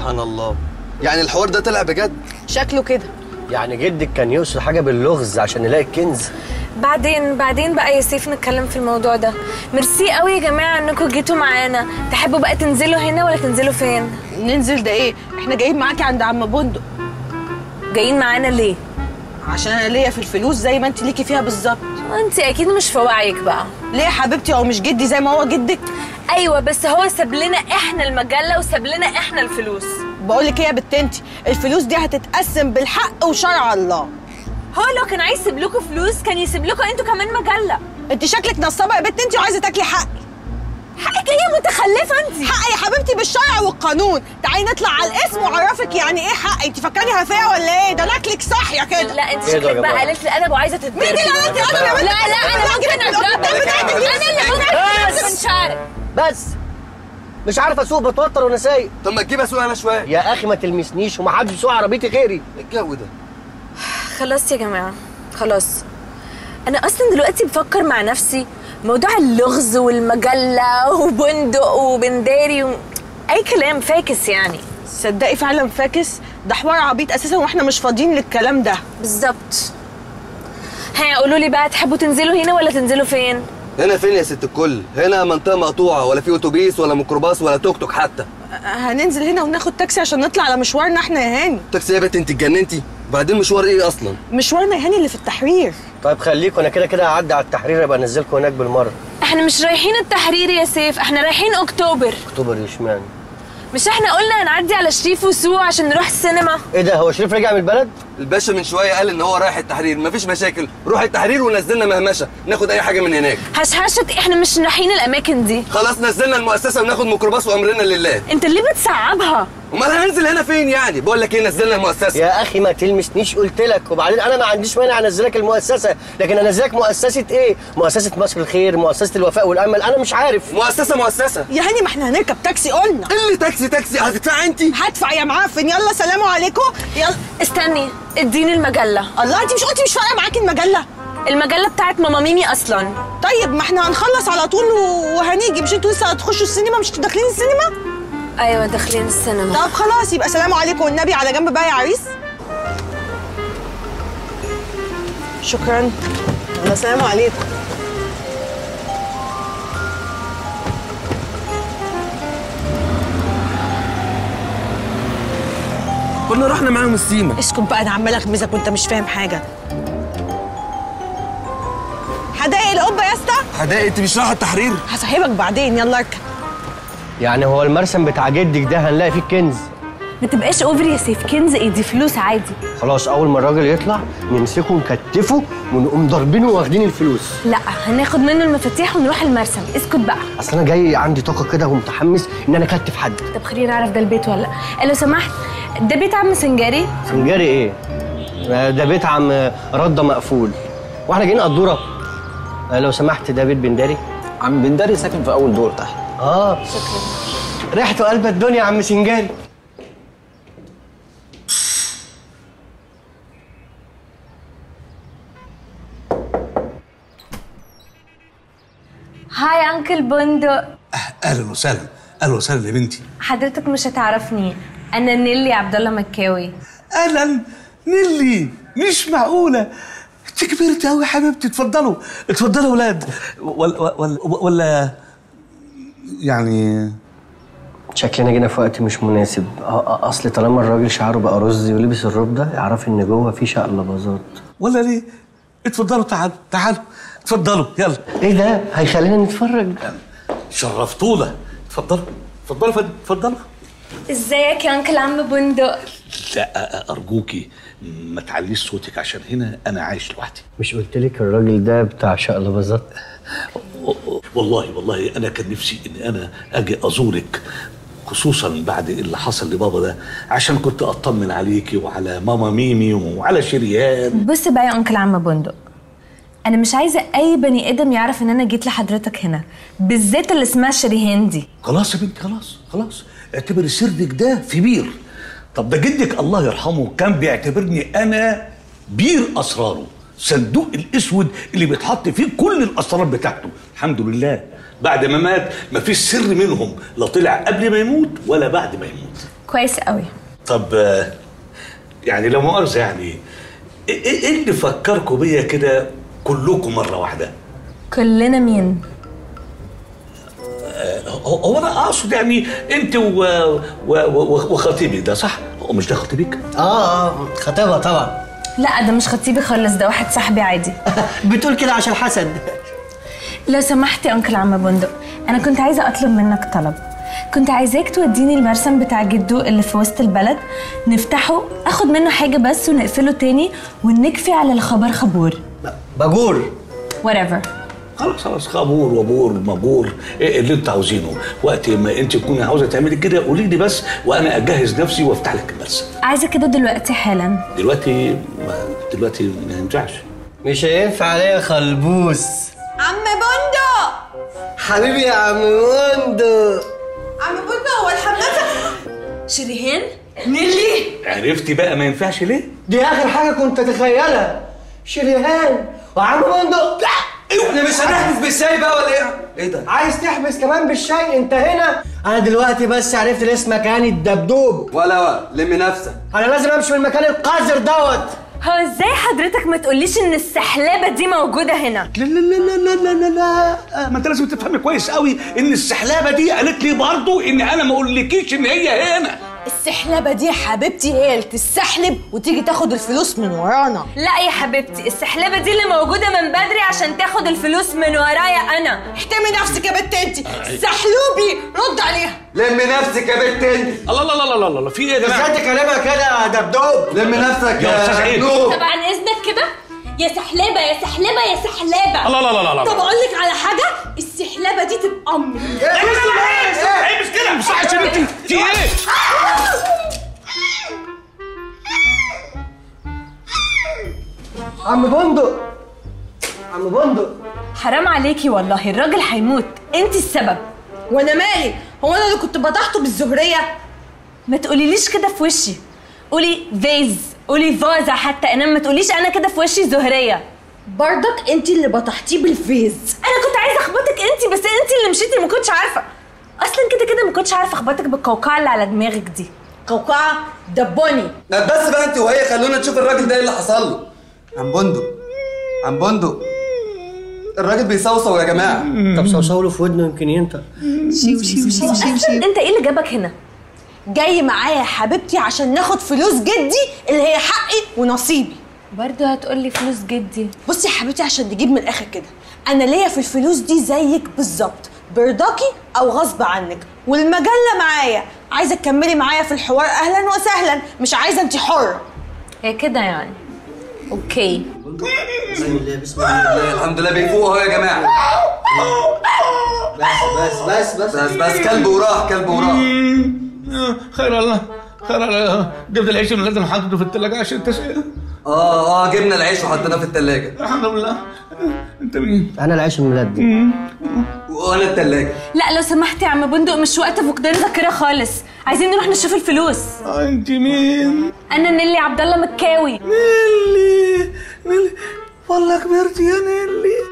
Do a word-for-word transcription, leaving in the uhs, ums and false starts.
سبحان الله، يعني الحوار ده طلع بجد؟ شكله كده. يعني جدك كان يقصد حاجه باللغز عشان نلاقي الكنز؟ بعدين بعدين بقى يا سيف نتكلم في الموضوع ده. ميرسي قوي يا جماعه انكم جيتوا معانا. تحبوا بقى تنزلوا هنا ولا تنزلوا فين؟ ننزل ده ايه؟ احنا جايين معاكي عند عم بندق. جايين معانا ليه؟ عشان انا ليا في الفلوس زي ما انت ليكي فيها بالظبط. انت اكيد مش في وعيك بقى. ليه يا حبيبتي؟ هو مش جدي زي ما هو جدك؟ ايوه بس هو ساب لنا احنا المجله وساب لنا احنا الفلوس. بقول لك ايه يا بت انت، الفلوس دي هتتقسم بالحق وشرع الله. هو لو كان عايز يسيب لكم فلوس كان يسيب لكم انتوا كمان مجله. انت شكلك نصابه يا بت انت وعايزه تاكلي حقي. حقك ايه يا متخلفه انت؟ حقي يا حبيبتي بالشرع والقانون. تعالي نطلع على الاسم واعرفك يعني ايه حقي. انت فاكراني هفيه ولا ايه؟ ده انا اكلك صاحيه كده. لا انت شكلك بقى قالت لي ادب وعايزه تتضرب. مين اللي قالت لي ادب يا بنت؟ لا لا انا ممكن اضربك. انا اللي ممكن من شعرك. بس مش عارف اسوق، بتوتر وانا سايق. طب ما تجيب اسوق انا شويه يا اخي ما تلمسنيش ومحدش يسوق عربيتي غيري. الجو ده خلاص يا جماعه خلاص. انا اصلا دلوقتي بفكر مع نفسي موضوع اللغز والمجله وبندق وبنداري و... اي كلام فاكس يعني. صدقي فعلا فاكس، ده حوار عبيط اساسا واحنا مش فاضيين للكلام ده. بالظبط. ها قولوا لي بقى تحبوا تنزلوا هنا ولا تنزلوا فين؟ هنا فين يا ست الكل؟ هنا منطقه مقطوعه، ولا في اتوبيس ولا ميكروباص ولا توك توك حتى. هننزل هنا وناخد تاكسي عشان نطلع على مشوارنا احنا يا هاني. تاكسي يا بنت انت اتجننتي؟ وبعدين مشوار ايه اصلا؟ مشوارنا يا هاني اللي في التحرير. طيب خليكوا، انا كده كده هعدي على التحرير ابقى انزلكوا هناك بالمره. احنا مش رايحين التحرير يا سيف، احنا رايحين اكتوبر. اكتوبر اشمعنى؟ مش احنا قلنا هنعدي على شريف وسوق عشان نروح السينما؟ ايه ده، هو شريف رجع من البلد؟ الباشا من شويه قال ان هو رايح التحرير. مفيش مشاكل، روح التحرير ونزلنا مهمشه ناخد اي حاجه من هناك. هشهشت، احنا مش رايحين الاماكن دي. خلاص نزلنا المؤسسه وناخد ميكروباص وامرنا لله. انت ليه بتصعبها؟ امال هننزل هنا فين يعني؟ بقول لك ايه، نزلنا المؤسسه. يا اخي ما تلمسنيش قلت لك. وبعدين انا ما عنديش مانع انزلك المؤسسه، لكن انزلك مؤسسه ايه؟ مؤسسه مصر الخير، مؤسسه الوفاء والامل، انا مش عارف. مؤسسه مؤسسه يا هاني ما احنا هنركب تاكسي قلنا. ايه اللي تاكسي تاكسي؟ هتدفع انت؟ هدفع يا معفن. يلا سلام عليكم. يلا استني اديني المجله. الله، انت مش قلتي مش فارقه معاكي المجله؟ المجله بتاعت ماما ميمي اصلا. طيب ما احنا هنخلص على طول وهنيجي. مش انتوا لسه هتخشوا السينما؟ مش انتوا داخلين السينما؟ ايوه داخلين السينما. طب خلاص يبقى سلام عليكم والنبي على جنب بقى يا عريس. شكرا. يلا سلام عليكم. كنا رحنا معاهم السيما. اسكت بقى، انا عماله اغمزك وانت مش فاهم حاجه. حدائق القبه يا اسطى. حدائق؟ انت مش رايحه التحرير؟ هصاحبك بعدين. يلا اركب. يعني هو المرسم بتاع جدك ده هنلاقي فيه الكنز؟ ما تبقاش اوفر يا سيف، كنز ايه دي؟ فلوس عادي. خلاص اول ما الراجل يطلع نمسكه ونكتفه ونقوم ضاربينه واخدين الفلوس. لا هناخد منه المفاتيح ونروح المرسم. اسكت بقى. اصل انا جاي عندي طاقه كده ومتحمس ان انا اكتف حد. طب خليني اعرف ده البيت ولا لا؟ لو سمحت، ده بيت عم سنجاري؟ سنجاري ايه؟ ده بيت عم رده مقفول. واحنا جايين قدوره. لو سمحت، ده بيت بنداري؟ عم بنداري ساكن في اول دور تحت. اه شكرا. ريحته قلب الدنيا يا عم سنجاري. هاي انكل بندق. اهلا وسهلا. اهلا وسهلا يا بنتي. حضرتك مش هتعرفني، انا نيلي عبد الله مكاوي. اهلا نيلي. مش معقوله، انت كبرت قوي يا حبيبتي. اتفضلوا اتفضلوا يا ولاد. ولا ولا ولا يعني شكلنا جينا في وقت مش مناسب. اصل طالما الراجل شعره بقى رز ولبس الروب ده اعرفي ان جوه في شقلباظات. ولا ليه؟ اتفضلوا. تعالوا تعالوا اتفضلوا يلا. ايه ده؟ هيخلينا نتفرج. شرفتونا. اتفضلوا اتفضلوا فندم اتفضلوا. ازيك يا انكل عم بندق؟ لا ارجوكي ما تعليش صوتك عشان هنا انا عايش لوحدي. مش قلت لك الراجل ده بتاع شقلباظات؟ والله والله انا كان نفسي ان انا اجي ازورك، خصوصا بعد اللي حصل لبابا ده، عشان كنت اطمن عليكي وعلى ماما ميمي وعلى شريان. بص بقى يا انكل عم بندق، انا مش عايزه اي بني ادم يعرف ان انا جيت لحضرتك هنا، بالذات اللي اسمها شريهان دي. خلاص يا بنتي خلاص خلاص، اعتبري سرك ده في بير. طب ده جدك الله يرحمه كان بيعتبرني انا بير اسراره، صندوق الاسود اللي بيتحط فيه كل الاسرار بتاعته. الحمد لله بعد ما مات مفيش سر منهم لا طلع قبل ما يموت ولا بعد ما يموت. كويس قوي. طب آه، يعني لا مؤاخذه، يعني ايه إيه اللي فكركم بيا كده كلكم مره واحده؟ كلنا مين؟ هو هو انا اقصد يعني انت و... و... و... وخطيبك ده، صح؟ هو مش ده خطيبك؟ اه اه خطيبها طبعا. لا ده مش خطيبي خالص، ده واحد صاحبي عادي. بتقول كده عشان حسد. لو سمحت يا انكل عم بندق، انا كنت عايزه اطلب منك طلب. كنت عايزاك توديني المرسم بتاع جدو اللي في وسط البلد، نفتحه اخد منه حاجه بس ونقفله تاني ونكفي على الخبر خبور. باجور. whatever. خلاص خلاص، خابور وبور مجور، ايه اللي انت عاوزينه. وقت ما انت تكوني عاوزه تعملي كده قولي لي بس، وانا اجهز نفسي وافتح لك المرسم. عايزه كده دلوقتي حالا. دلوقتي دلوقتي ما ينفعش. مش هينفع عليا خلبوس. عم بندق. حبيبي يا عم بندق. عم بندق هو الحمام شريهان نيلي. عرفتي بقى ما ينفعش ليه؟ دي اخر حاجه كنت اتخيلها. شريهان وعم بندق. لا احنا مش هنحبس بالشاي بقى ولا ايه؟ ايه ده؟ عايز تحبس كمان بالشاي؟ انت هنا. انا دلوقتي بس عرفت الاسم مكاني الدبدوب. ولا ولا لم نفسك. انا لازم امشي من المكان القذر دوت. هو ازاي حضرتك ما تقوليش ان السحلابه دي موجوده هنا؟ لا لا لا لا لا لا لا آه، ما انت لازم تفهمي كويس قوي ان السحلابه دي قالت لي برضه ان انا ما اقولكيش ان هي هنا. السحلبة دي يا حبيبتي هي اللي تستحلب وتيجي تاخد الفلوس من ورانا. لا يا حبيبتي، السحلبه دي اللي موجوده من بدري عشان تاخد الفلوس من ورايا انا. احترمي نفسك يا بنت انتي. سحلوبي رد عليها. لم نفسك يا بنت انت. الله الله الله الله الله، في ايه يا جماعه؟ ازاي تكلمها كده يا دبدوب؟ لم نفسك يا أستاذ عيد. نور. طب عن اذنك كده يا سحلبه يا سحلبه يا سحلبه. الله الله الله الله. طب اقول لك على حاجة، السحلبة دي تبقى امي. لا لا لا ايه مش كده، مش عشان انت في ايه؟ عم بندق. عم بندق. حرام عليكي والله، الراجل هيموت، انت السبب. وانا مالي؟ هو انا اللي كنت بطحته بالزهرية؟ ما تقوليليش كده في وشي، قولي فيز، قولي فازة حتى، انما ما تقوليش انا كده في وشي زهرية. برضك انتي اللي بطحتيه بالفيز. انا كنت عايزه اخبطك انت، بس انت اللي مشيتي، ما كنتش عارفه اصلا كده كده، ما كنتش عارفه اخبطك بالقوقعه اللي على دماغك دي. قوقعة دبوني. ما بس بقى انت وهي، خلونا نشوف الراجل ده ايه اللي حصل له. عم بندق عم بندق الراجل بيصوصو يا جماعه. طب صوصو له في ودنه يمكن ينطق. انت ايه اللي جابك هنا؟ جاي معايا يا حبيبتي عشان ناخد فلوس جدي اللي هي حقي ونصيبي. برضه هتقولي فلوس جدي؟ بصي يا حبيبتي عشان نجيب من الاخر كده، انا ليا في الفلوس دي زيك بالظبط، برضاكي او غصب عنك، والمجله معايا. عايزه تكملي معايا في الحوار اهلا وسهلا، مش عايزه انت حره. هي كده يعني. اوكي. بسم الله بسم الله. الحمد لله بيفوق اهو يا جماعه. بس بس بس بس بس كلب وراح كلب وراح. خير الله خير الله. جبت العيش اللي لازم حاطه في الثلاجه عشان التسقيه. اه اه جبنا العيش وحطيناه في الثلاجه. الحمد لله. انت مين؟ انا العيش الملدي. وانا الثلاجه. لا لو سمحتي يا عم بندق، مش وقت فقدان ذاكره خالص، عايزين نروح نشوف الفلوس. آه انت مين؟ انا نيلي عبد الله مكاوي. نيلي نيلي والله كبرت يا نيلي.